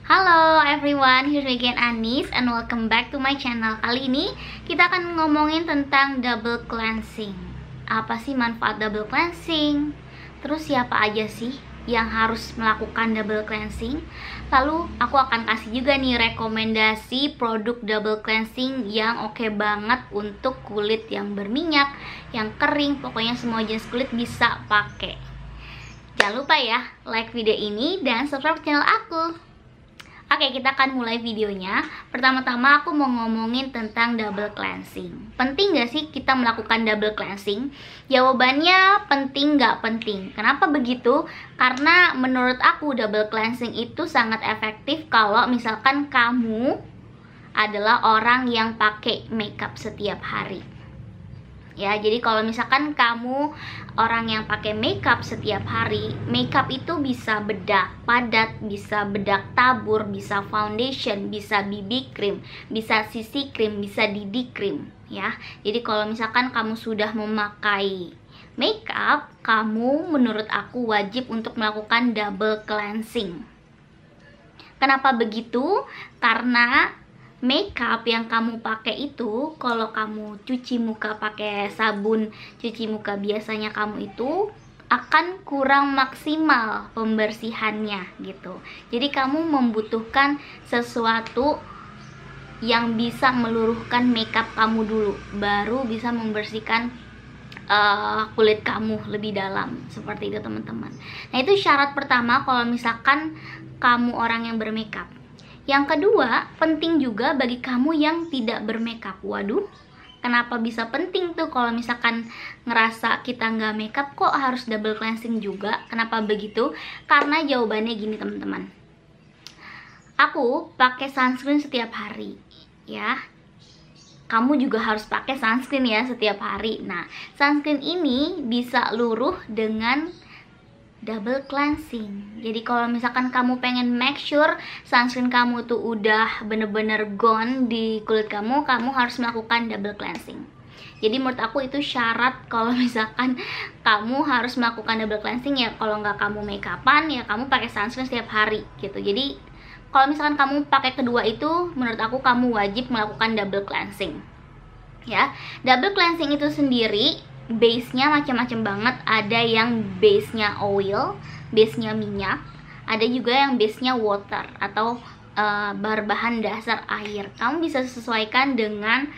Halo everyone, here's me again Anis and welcome back to my channel. Kali ini kita akan ngomongin tentang double cleansing. Apa sih manfaat double cleansing? Terus siapa aja sih yang harus melakukan double cleansing? Lalu aku akan kasih juga nih rekomendasi produk double cleansing yang oke banget untuk kulit yang berminyak, yang kering, pokoknya semua jenis kulit bisa pakai. Jangan lupa ya, like video ini dan subscribe channel aku. Oke, kita akan mulai videonya. Pertama-tama aku mau ngomongin tentang double cleansing. Penting gak sih kita melakukan double cleansing? Jawabannya penting gak penting. Kenapa begitu? Karena menurut aku double cleansing itu sangat efektif kalau misalkan kamu adalah orang yang pakai makeup setiap hari. Ya, jadi kalau misalkan kamu orang yang pakai makeup setiap hari, makeup itu bisa bedak padat, bisa bedak tabur, bisa foundation, bisa BB cream, bisa CC cream, bisa DD cream, ya. Jadi kalau misalkan kamu sudah memakai makeup, kamu menurut aku wajib untuk melakukan double cleansing. Kenapa begitu? Karena makeup yang kamu pakai itu, kalau kamu cuci muka pakai sabun cuci muka biasanya kamu itu akan kurang maksimal pembersihannya gitu. Jadi kamu membutuhkan sesuatu yang bisa meluruhkan makeup kamu dulu, baru bisa membersihkan kulit kamu lebih dalam. Seperti itu teman-teman. Nah, itu syarat pertama kalau misalkan kamu orang yang bermakeup. Yang kedua, penting juga bagi kamu yang tidak bermakeup. Waduh, kenapa bisa penting tuh kalau misalkan ngerasa kita nggak makeup kok harus double cleansing juga? Kenapa begitu? Karena jawabannya gini teman-teman. Aku pakai sunscreen setiap hari, ya. Kamu juga harus pakai sunscreen ya setiap hari. Nah, sunscreen ini bisa luruh dengan double cleansing. Jadi kalau misalkan kamu pengen make sure sunscreen kamu tuh udah bener-bener gone di kulit kamu, kamu harus melakukan double cleansing. Jadi menurut aku itu syarat kalau misalkan kamu harus melakukan double cleansing ya. Kalau nggak kamu make upan ya kamu pakai sunscreen setiap hari gitu. Jadi kalau misalkan kamu pakai kedua itu, menurut aku kamu wajib melakukan double cleansing. Ya, double cleansing itu sendiri base-nya macam-macam banget. Ada yang base-nya oil, base-nya minyak, ada juga yang base-nya water atau berbahan dasar air. Kamu bisa sesuaikan dengan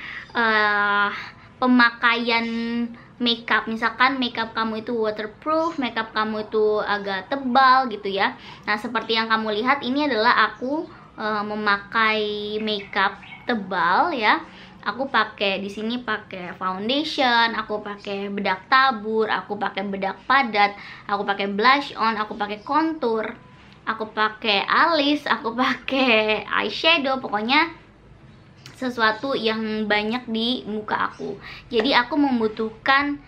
pemakaian makeup. Misalkan makeup kamu itu waterproof, makeup kamu itu agak tebal gitu ya. Nah, seperti yang kamu lihat ini adalah aku memakai makeup tebal ya. Aku pakai di sini pakai foundation, aku pakai bedak tabur, aku pakai bedak padat, aku pakai blush on, aku pakai contour, aku pakai alis, aku pakai eyeshadow, pokoknya sesuatu yang banyak di muka aku. Jadi aku membutuhkan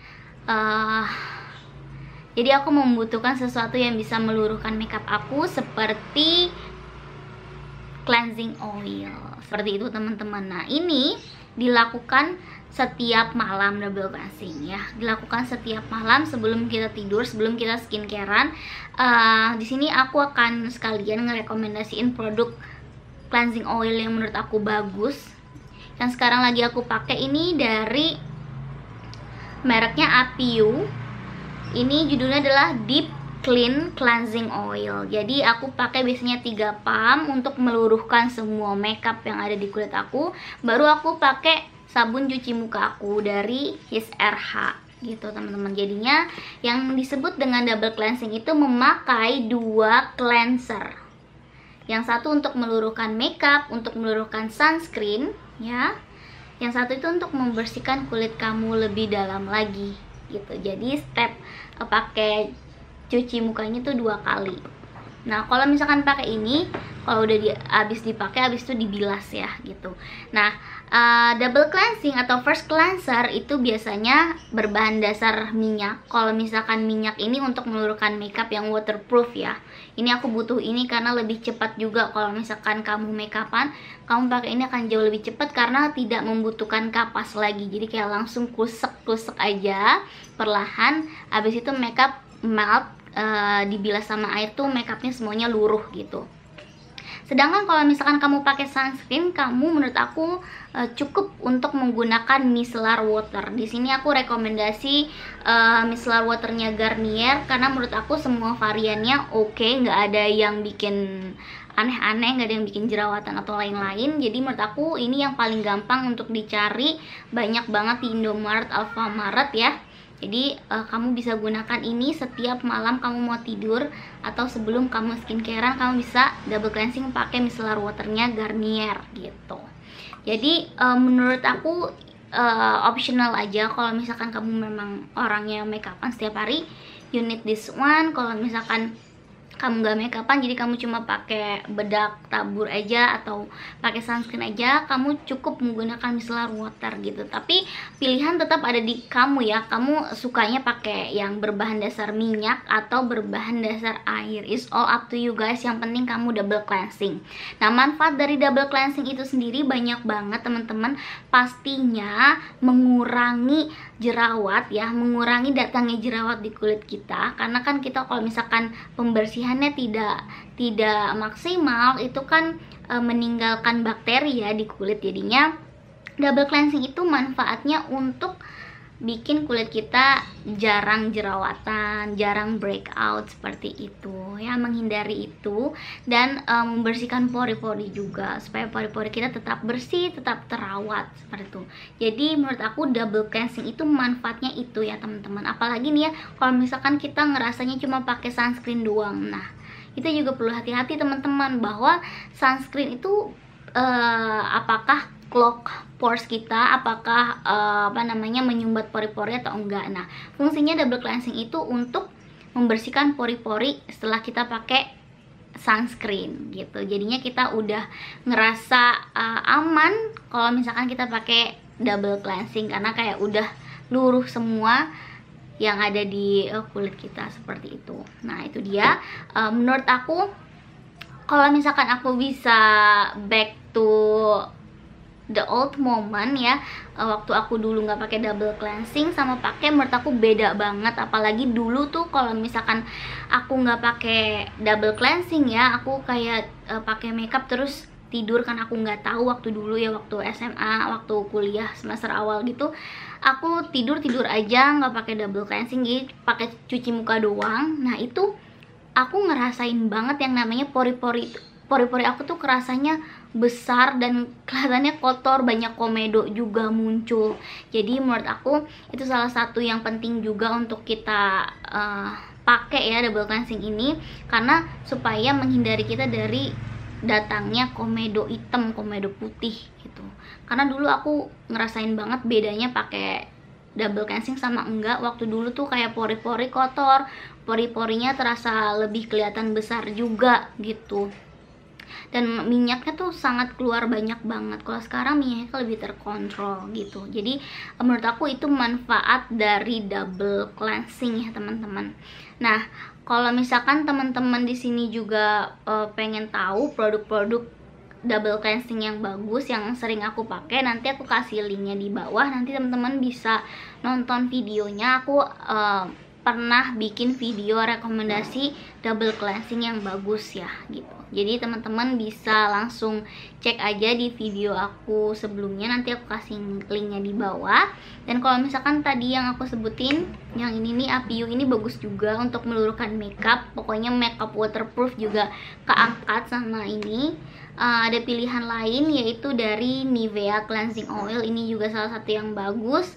sesuatu yang bisa meluruhkan makeup aku seperti cleansing oil. Seperti itu teman-teman. Nah, ini dilakukan setiap malam double cleansing ya. Dilakukan setiap malam sebelum kita tidur, sebelum kita skincarean. Di sini aku akan sekalian ngerekomendasiin produk cleansing oil yang menurut aku bagus. Yang sekarang lagi aku pakai ini dari mereknya Apiu. Ini judulnya adalah Deep Clean Cleansing Oil. Jadi aku pakai biasanya 3 pump untuk meluruhkan semua makeup yang ada di kulit aku. Baru aku pakai sabun cuci muka aku dari His RH gitu teman-teman. Jadinya yang disebut dengan double cleansing itu memakai 2 cleanser. Yang satu untuk meluruhkan makeup, untuk meluruhkan sunscreen ya. Yang satu itu untuk membersihkan kulit kamu lebih dalam lagi gitu. Jadi step pakai cuci mukanya tuh 2 kali. Nah, kalau misalkan pakai ini, kalau udah habis dipakai, habis itu dibilas ya gitu. Nah, double cleansing atau first cleanser itu biasanya berbahan dasar minyak. Kalau misalkan minyak ini untuk meluruhkan makeup yang waterproof ya. Ini aku butuh ini karena lebih cepat juga. Kalau misalkan kamu make upan, kamu pakai ini akan jauh lebih cepat karena tidak membutuhkan kapas lagi. Jadi kayak langsung kusek-kusek aja perlahan. Habis itu makeup melt, dibilas sama air tuh makeupnya semuanya luruh gitu. Sedangkan kalau misalkan kamu pakai sunscreen, kamu menurut aku cukup untuk menggunakan micellar water. Di sini aku rekomendasi micellar waternya Garnier karena menurut aku semua variannya oke, nggak ada yang bikin aneh-aneh, nggak ada yang bikin jerawatan atau lain-lain. Jadi menurut aku ini yang paling gampang untuk dicari, banyak banget di Indomaret, Alfamaret ya. Jadi kamu bisa gunakan ini setiap malam kamu mau tidur atau sebelum kamu skincarean, kamu bisa double cleansing pakai micellar waternya Garnier gitu. Jadi menurut aku optional aja. Kalau misalkan kamu memang orangnya make upan setiap hari, you need this one. Kalau misalkan kamu nggak make upan, jadi kamu cuma pakai bedak tabur aja atau pakai sunscreen aja, kamu cukup menggunakan micellar water gitu. Tapi pilihan tetap ada di kamu ya, kamu sukanya pakai yang berbahan dasar minyak atau berbahan dasar air, it's all up to you guys. Yang penting kamu double cleansing. Nah, manfaat dari double cleansing itu sendiri banyak banget teman-teman. Pastinya mengurangi jerawat ya, mengurangi datangnya jerawat di kulit kita. Karena kan kita kalau misalkan pembersihannya tidak maksimal, itu kan meninggalkan bakteri ya di kulit. Jadinya double cleansing itu manfaatnya untuk bikin kulit kita jarang jerawatan, jarang breakout seperti itu ya, menghindari itu dan membersihkan pori-pori juga supaya pori-pori kita tetap bersih, tetap terawat seperti itu. Jadi menurut aku double cleansing itu manfaatnya itu ya teman-teman. Apalagi nih ya kalau misalkan kita ngerasanya cuma pakai sunscreen doang. Nah, itu juga perlu hati-hati teman-teman bahwa sunscreen itu apakah clog pores kita, apakah menyumbat pori-pori atau enggak. Nah, fungsinya double cleansing itu untuk membersihkan pori-pori setelah kita pakai sunscreen gitu. Jadinya kita udah ngerasa aman kalau misalkan kita pakai double cleansing karena kayak udah luruh semua yang ada di kulit kita seperti itu. Nah, itu dia menurut aku. Kalau misalkan aku bisa back to the old moment ya, waktu aku dulu nggak pakai double cleansing sama pakai, menurut aku beda banget. Apalagi dulu tuh kalau misalkan aku nggak pakai double cleansing ya, aku kayak pakai makeup terus tidur kan. Aku nggak tahu waktu dulu ya, waktu SMA, waktu kuliah semester awal gitu, aku tidur aja nggak pakai double cleansing, jadi pakai cuci muka doang. Nah, itu aku ngerasain banget yang namanya pori-pori aku tuh kerasanya besar dan kelihatannya kotor, banyak komedo juga muncul. Jadi menurut aku itu salah satu yang penting juga untuk kita pakai ya double cleansing ini, karena supaya menghindari kita dari datangnya komedo hitam, komedo putih gitu. Karena dulu aku ngerasain banget bedanya pakai double cleansing sama enggak. Waktu dulu tuh kayak pori-pori kotor, pori-porinya terasa lebih kelihatan besar juga gitu, dan minyaknya tuh sangat keluar banyak banget. Kalau sekarang minyaknya lebih terkontrol gitu. Jadi menurut aku itu manfaat dari double cleansing ya teman-teman. Nah, kalau misalkan teman-teman di sini juga pengen tahu produk-produk double cleansing yang bagus yang sering aku pakai, nanti aku kasih linknya di bawah. Nanti teman-teman bisa nonton videonya. Aku pernah bikin video rekomendasi double cleansing yang bagus ya gitu. Jadi teman-teman bisa langsung cek aja di video aku sebelumnya, nanti aku kasih linknya di bawah. Dan kalau misalkan tadi yang aku sebutin, yang ini nih Apiu, ini bagus juga untuk meluruhkan makeup. Pokoknya makeup waterproof juga keangkat sama ini. Ada pilihan lain yaitu dari Nivea Cleansing Oil, ini juga salah satu yang bagus.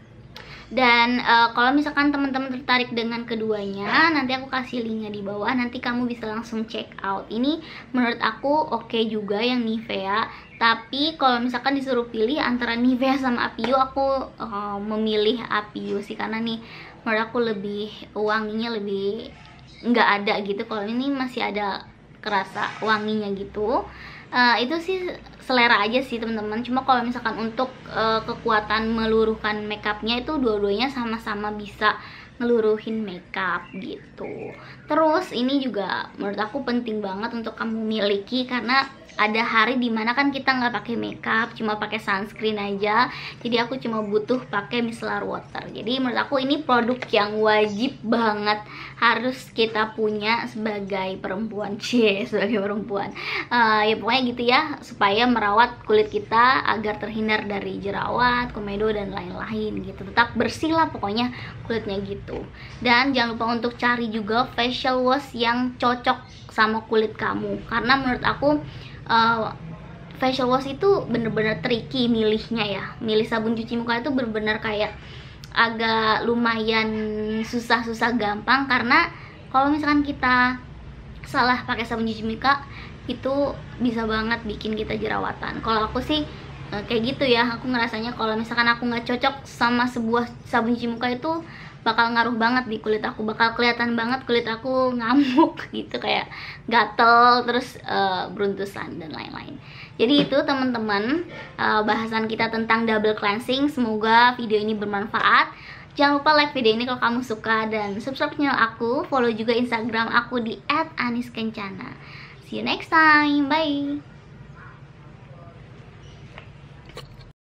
Dan kalau misalkan teman-teman tertarik dengan keduanya, nanti aku kasih linknya di bawah, nanti kamu bisa langsung check out. Ini menurut aku oke juga yang Nivea. Tapi kalau misalkan disuruh pilih antara Nivea sama Apiu, aku memilih Apiu sih, karena nih menurut aku lebih wanginya lebih nggak ada gitu. Kalau ini masih ada kerasa wanginya gitu. Itu sih selera aja sih teman-teman. Cuma kalau misalkan untuk kekuatan meluruhkan makeupnya itu dua-duanya sama-sama bisa ngeluruhin makeup gitu. Terus ini juga menurut aku penting banget untuk kamu miliki, karena ada hari dimana kan kita nggak pakai makeup, cuma pakai sunscreen aja. Jadi aku cuma butuh pakai micellar water. Jadi menurut aku ini produk yang wajib banget harus kita punya sebagai perempuan, sebagai perempuan. Ya pokoknya gitu ya, supaya merawat kulit kita agar terhindar dari jerawat, komedo dan lain-lain gitu. Tetap bersih lah pokoknya kulitnya gitu. Dan jangan lupa untuk cari juga facial wash yang cocok sama kulit kamu, karena menurut aku facial wash itu bener-bener tricky milihnya ya. Milih sabun cuci muka itu bener-bener kayak agak lumayan susah gampang, karena kalau misalkan kita salah pakai sabun cuci muka itu bisa banget bikin kita jerawatan. Kalau aku sih kayak gitu ya, aku ngerasanya kalau misalkan aku nggak cocok sama sebuah sabun cuci muka itu bakal ngaruh banget di kulit aku, bakal kelihatan banget kulit aku ngamuk gitu, kayak gatel, terus beruntusan dan lain-lain. Jadi itu teman-teman bahasan kita tentang double cleansing. Semoga video ini bermanfaat. Jangan lupa like video ini kalau kamu suka, dan subscribe channel aku, follow juga Instagram aku di @aniskencana. See you next time, bye.